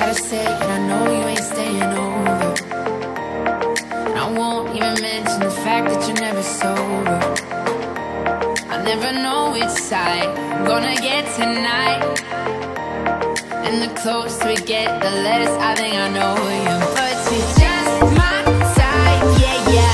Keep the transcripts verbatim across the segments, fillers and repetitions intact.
gotta say it, I know you ain't staying over. And I won't even mention the fact that you're never sober. I never know which side I'm gonna get tonight. And the closer we get, the less I think I know you. But you're just my type, yeah, yeah.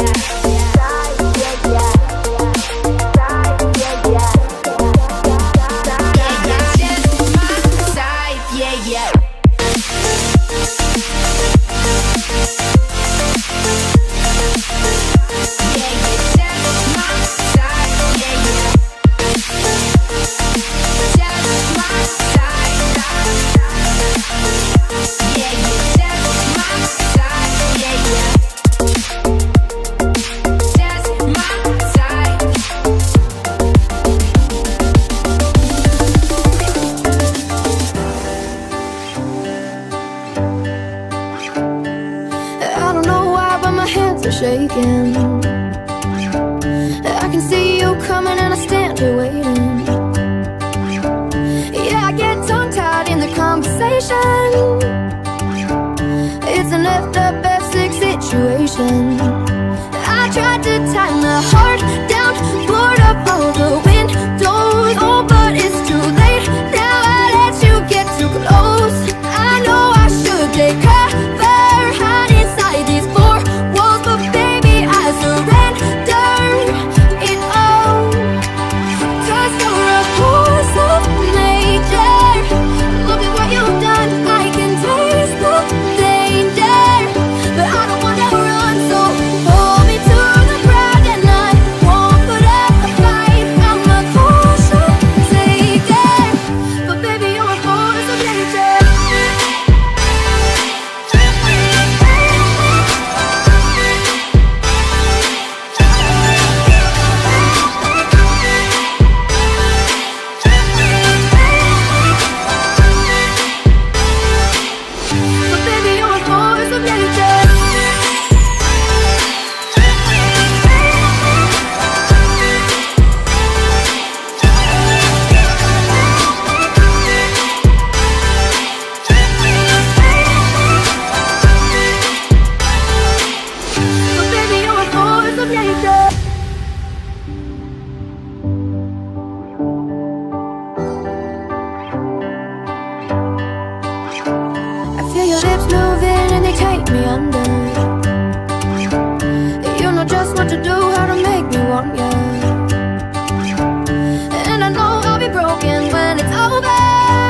Shaking. I can see you coming and I stand here waiting. Yeah, I get tongue-tied in the conversation. It's an F up F six situation. I tried to tie my heart down, board up all the windows. Oh, but it's too late. Now I let you get too close. I know I should take cover, hide inside these four walls, but baby, I surrender it all. 'Cause you're a force of nature. Look at what you've done. I can taste the danger, but I don't wanna run, so hold me to the ground and I won't put up a fight. I'm a caution taker, but baby, you're a force of nature. But baby, you're a force of nature. But baby, you're a force of nature. I feel your lips moving and they take me under. You know just what to do, how to make me want you. And I know I'll be broken when it's over.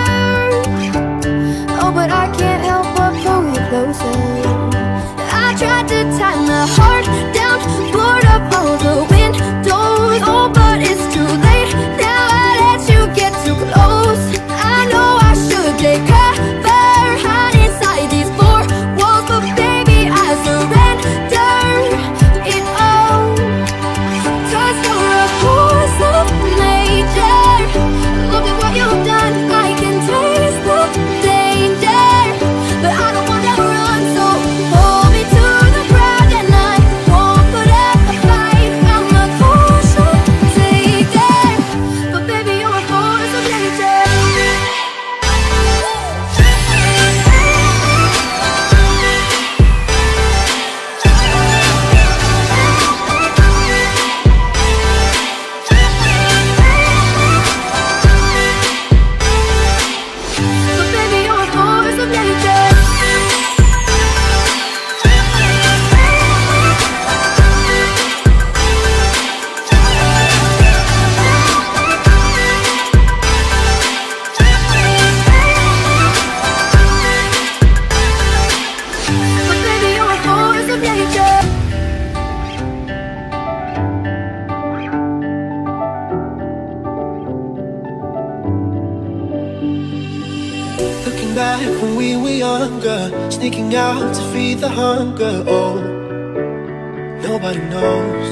Oh, but I can't help but pull you closer. I tried to tie my heart down, board up all the windows. Oh, but it's too late. Now I let you get too close. I know I should take cover, hide inside these four walls, but baby, I surrender it all. 'Cause you're a force of nature. Look at what you've done. I can taste the danger, but I don't wanna run, so hold me to the ground and I won't put up a fight. I'm a caution taker, but baby, you're a force of nature. But baby, you're a force of nature. But baby, you're a force of nature. Looking back when we were younger, sneaking out to feed the hunger. Oh, nobody knows.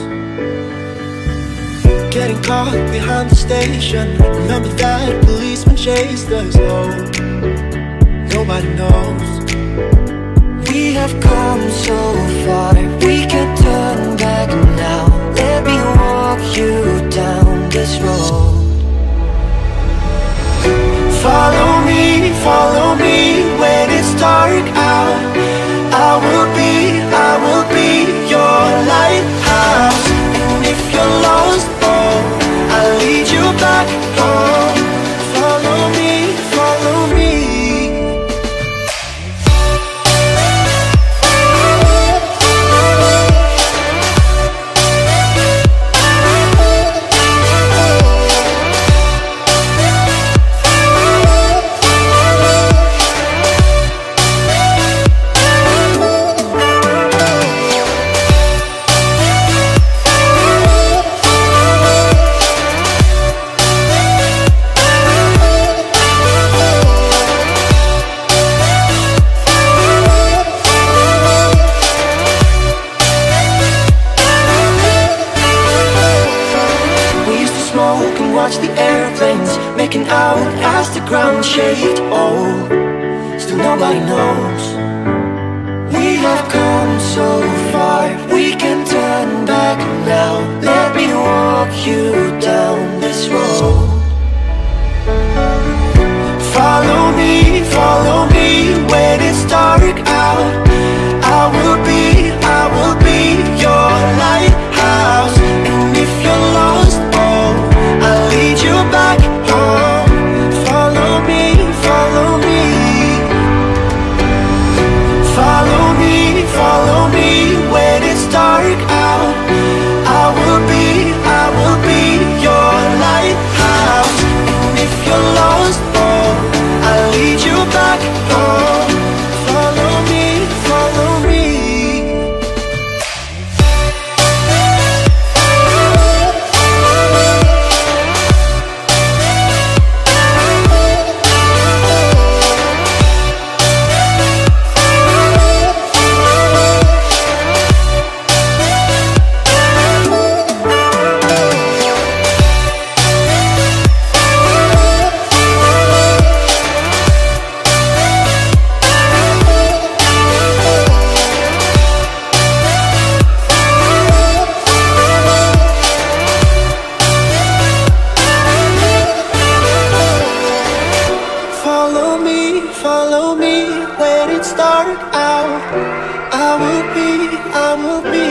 Getting caught behind the station. Remember that policeman chased us. Oh, nobody knows. We have come so far, we can't turn back now. Let me walk you down this road. Follow me, follow me when it's dark out, I will be, I will be your lighthouse. And if you're lost, oh, I'll lead you back home. Follow me, follow me. Watch the airplanes making out as the ground shaked. Oh, still nobody knows. We have come so far, we can turn back now. Let me walk you down this road. Follow me, follow me when it's dark out. I will be, I will be your lighthouse. And if you're lost, oh, I'll lead you back home. Follow me, follow me. Follow me, follow me when it's dark out. I will be, I will be your lighthouse. And if you're lost, oh, I'll lead you back home. Follow me, follow me. Follow me when it's dark out. I will be, I will be.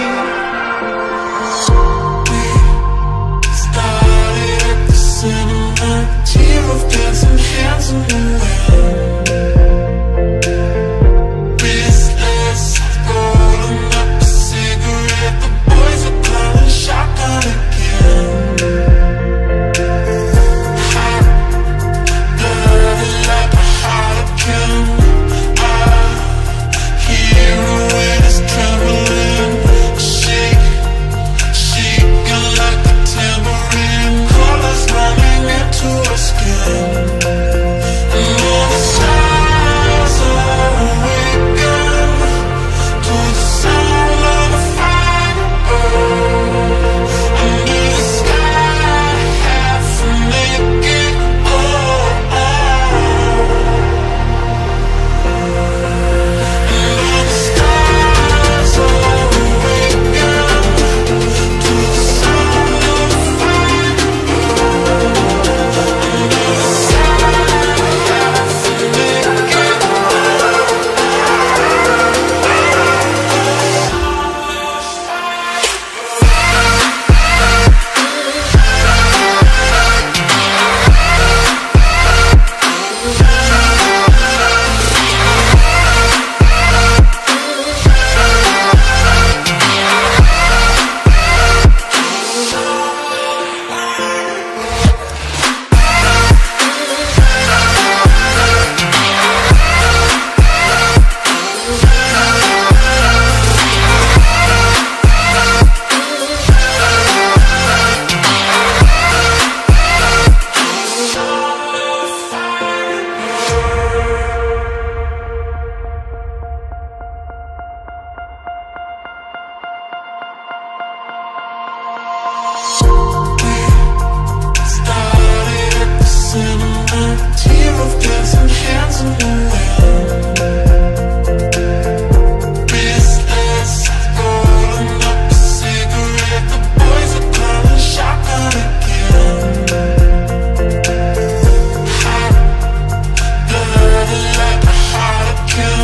We started at the cinema, tear of dancing hands in the wind. Restless, rolling up a cigarette. The boys are calling shotgun again. Kill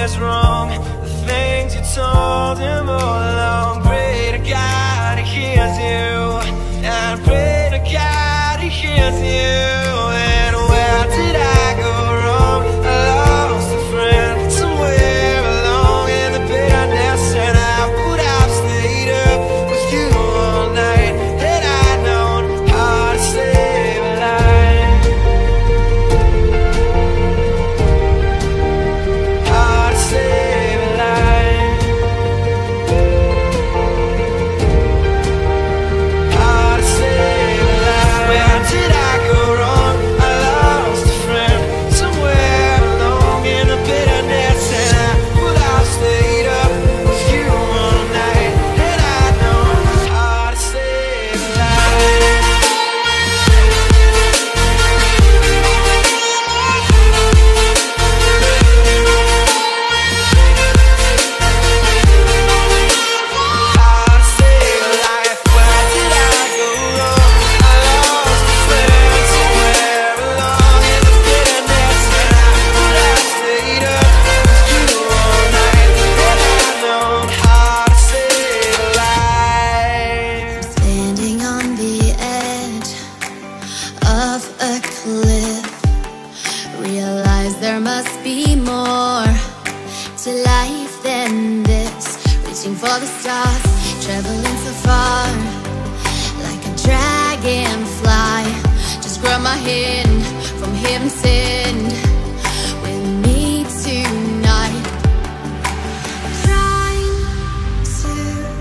was wrong, the things you told him all along. Pray to God he hears you, and pray to God he hears you. And where did I go wrong? I lost a friend somewhere along in the bitterness, and I would have stayed up with you all night had I known how to save a life. How to save a life. How to save a life. Where did I go wrong? I lost a friend somewhere along in the bitterness, and I would have stayed up with you all night had I known how to save a life. How to save a life. Where did I go wrong? I lost a friend somewhere along in the bitterness, and I would have stayed up with you all night had I known how to save a life. Standing on the edge of a cliff, realize there must be more to life than this. Reaching for the stars, traveling so far, like a dragonfly. Just grab my hand from heaven send with me tonight. Trying to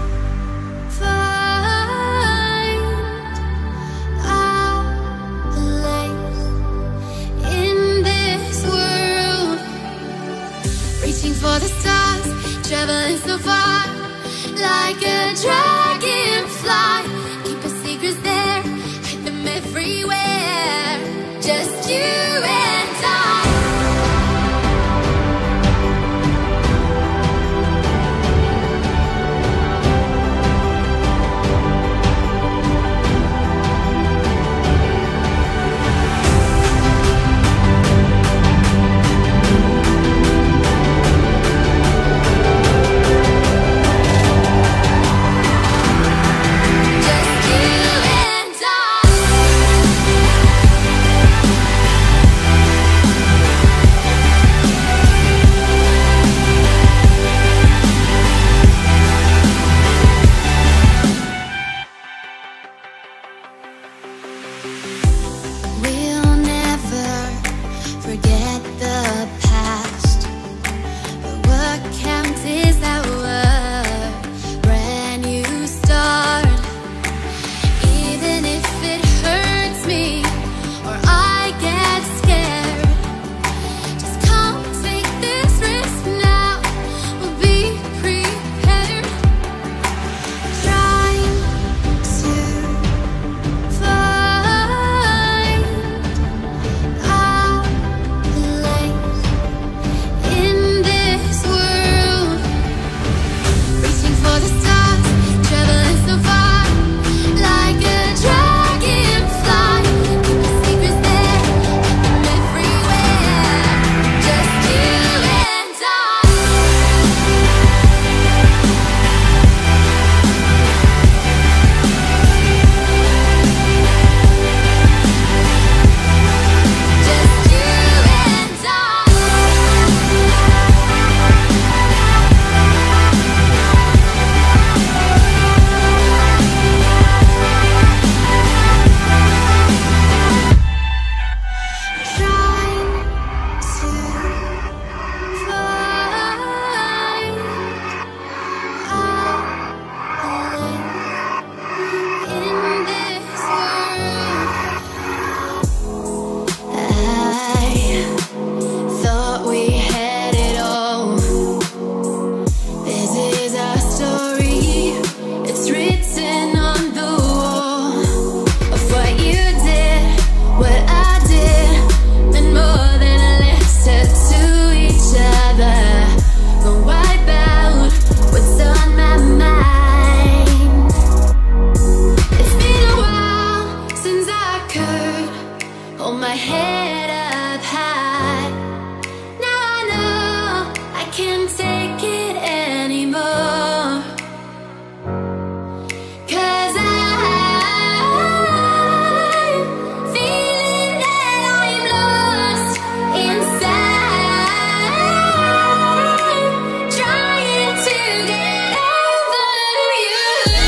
find our place in this world. Reaching for the stars, traveling so far, like a dragonfly. Keep our secrets there, hide them everywhere. Just you and I. Just you and can't take it anymore. 'Cause I'm feeling that I'm lost inside, trying to get over you.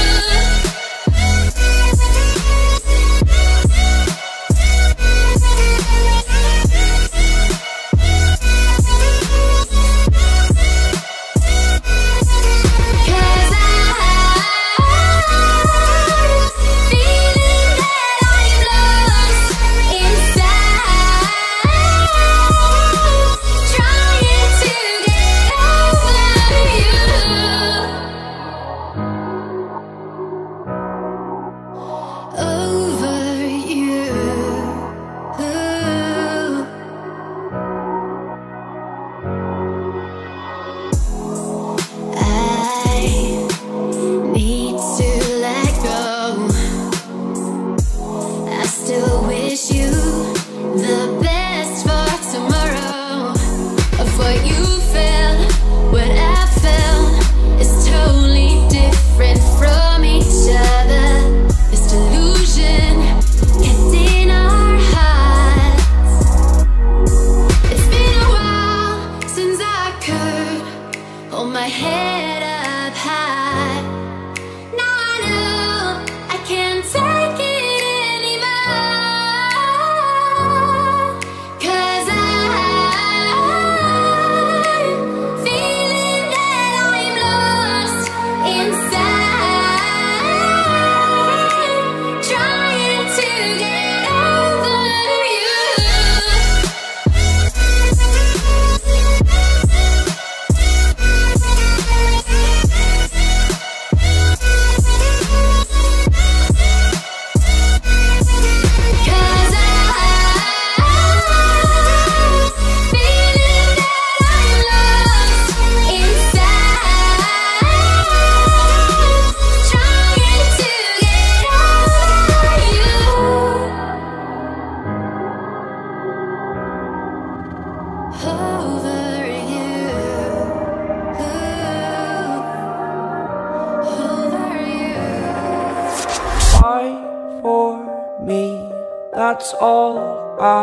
That's all I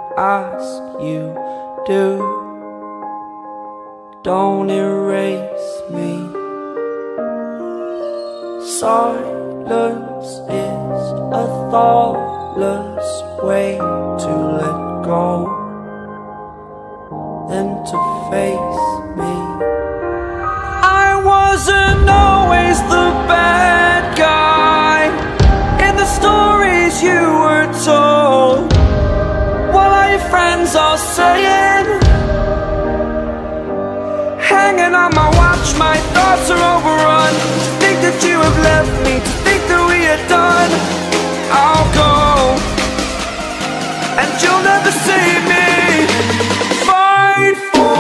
ask you do. Don't erase me. Silence is a thoughtless way to let go, then to face me. I wasn't always the bad guy in the stories you were told. What are your friends all saying? Hanging on my watch, my thoughts are overrun. To think that you have left me, to think that we are done. I'll go, and you'll never see me fight for.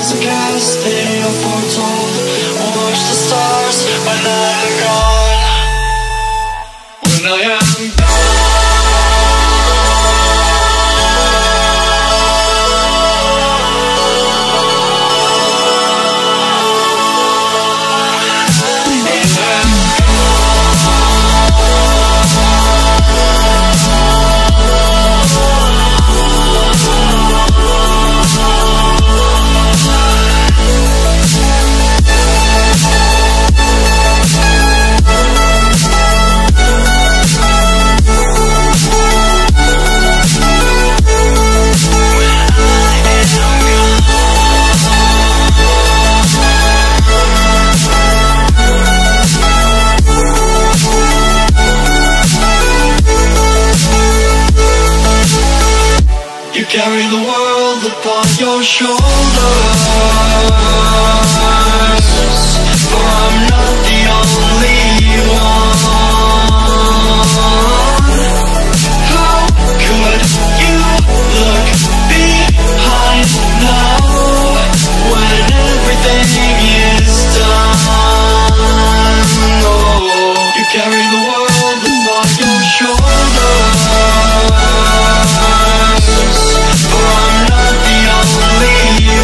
past the cast they are foretold. Watch the stars when I am gone. When I am gone. You carry the world upon your shoulders, for I'm not the only one. How could you look behind now, when everything is done? Oh, you carry the world upon your shoulders, for I'm not the only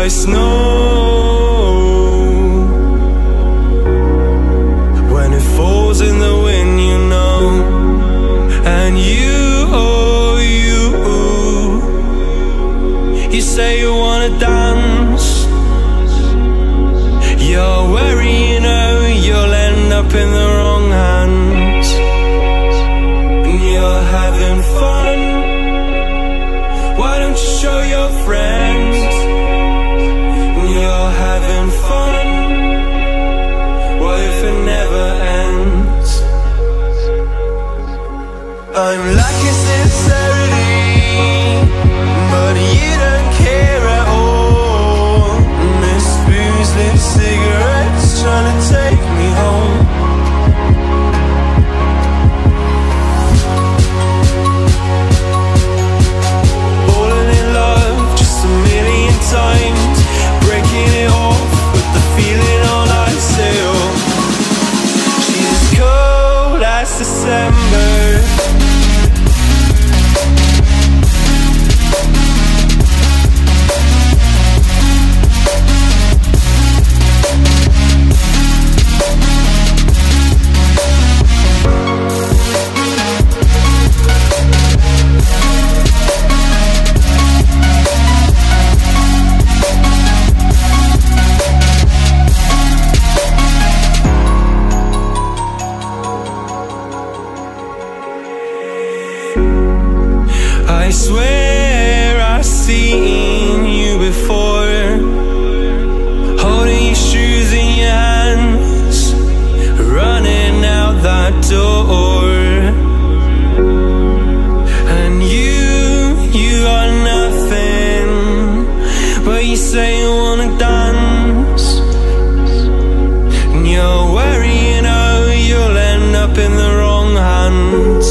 like snow when it falls in the wind, you know. And you, oh you, you say you wanna dance. You're wary, you know, you'll end up in the wrong hands. And you're having fun. Why don't you show your friends? And you're having fun. What if it never ends? I'm lacking sincerity, but you don't care at all. Miss booze, lit cigarettes, trying to take me home. Falling in love just a million times, breaking it off with the feeling on ice still. She's as cold as December. I swear I've seen you before, holding your shoes in your hands, running out that door. And you, you got nothing, but you say you wanna dance. And you're wary, you know, you'll end up in the wrong hands.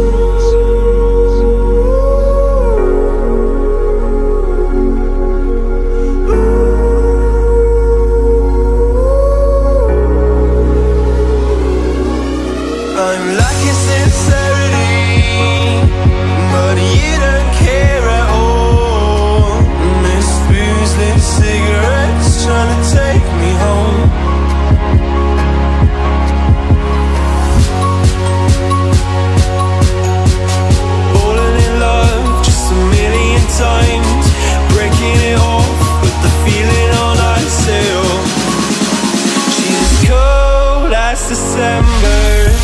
I'm lacking sincerity, but you don't care at all. Miss booze, lit cigarettes, trying to take me home. Falling in love just a million times, breaking it off with the feeling on ice still. She's as cold as December.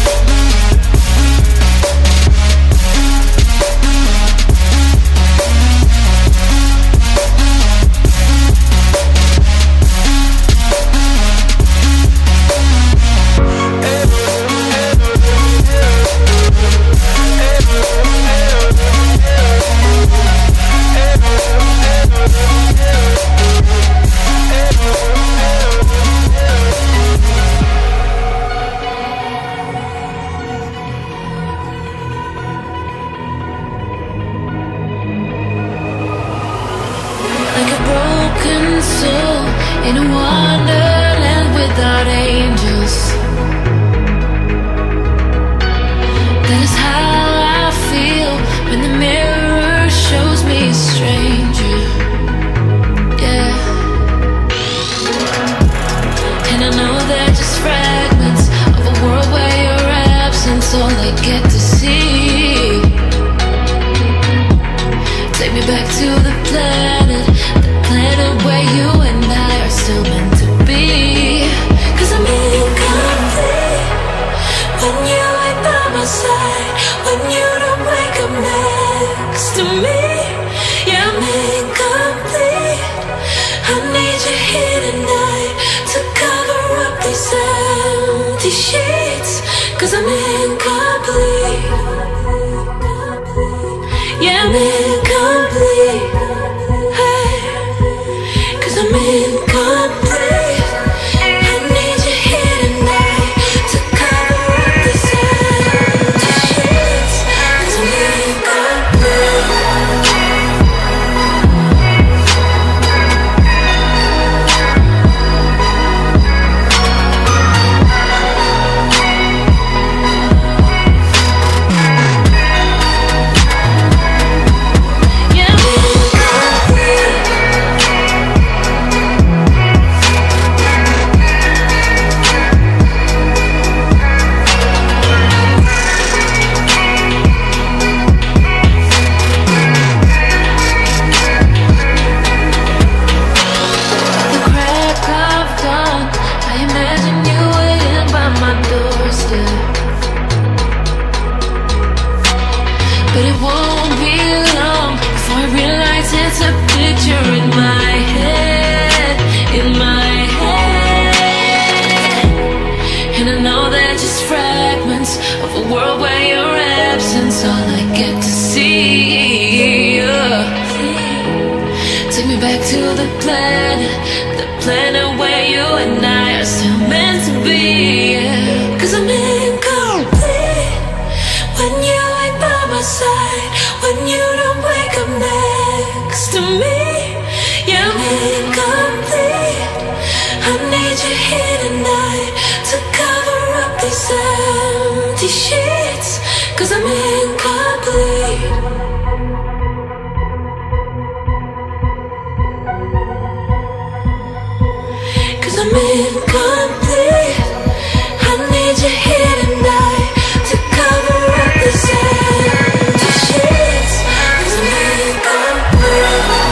Like a broken soul in a wonderland without angels. That is how I feel when the mirror shows me a stranger. Yeah. And I know they're just fragments of a world where your absence all I get to see. Take me back to the planet, the planet where you and I are still meant to be. Cause I'm incomplete when you ain't by my side, when you don't wake up next to me. Yeah, I'm incomplete. I need you here tonight to cover up these empty sheets. Cause I'm incomplete. Yeah, I'm incomplete. Hey, cause I'm incomplete. I need you here tonight to cover up these empty sheets. Cause I'm incomplete. Yeah, I'm incomplete. all I get to see. Yeah. Take me back to the planet, the planet where you and I are still meant to be. Yeah. Cause I'm incomplete when you ain't by my side, when you don't wake up next to me. Yeah, I'm incomplete. I need you here tonight to cover up these empty sheets. Cause I'm incomplete. Cause I'm incomplete. I need you here tonight to cover up these empty sheets. Cause I'm incomplete.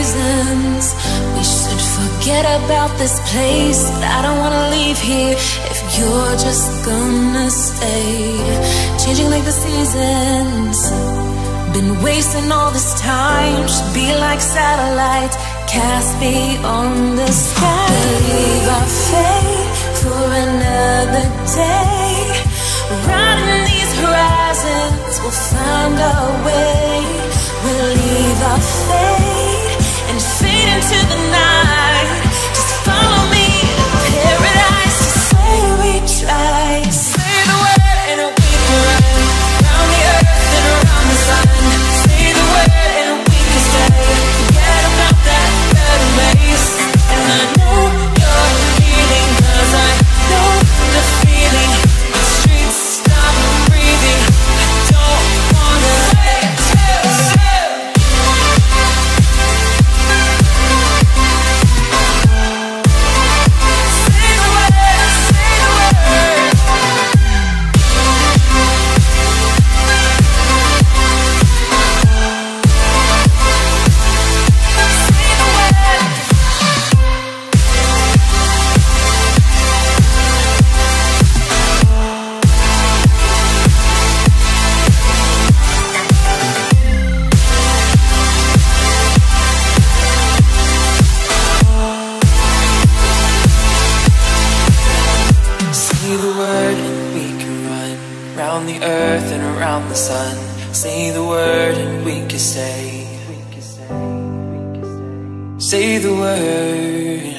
reasons. We should forget about this place, but I don't wanna leave here if you're just gonna stay. Changing like the seasons, been wasting all this time. Should be like satellites cast beyond the sky. Leave our fate for another day. Riding these horizons, we'll find our way. We'll leave our fate and fade into the night. Just follow me to paradise. Just say we tried. Say the word and we can run around the earth and around the sun. Say the word and we can stay. Forget about that better place. And I know you're feeling, 'cause I know the feeling. The streets stop breathing. I don't wanna let it the earth and around the sun. Say the word and we can stay. Say the word.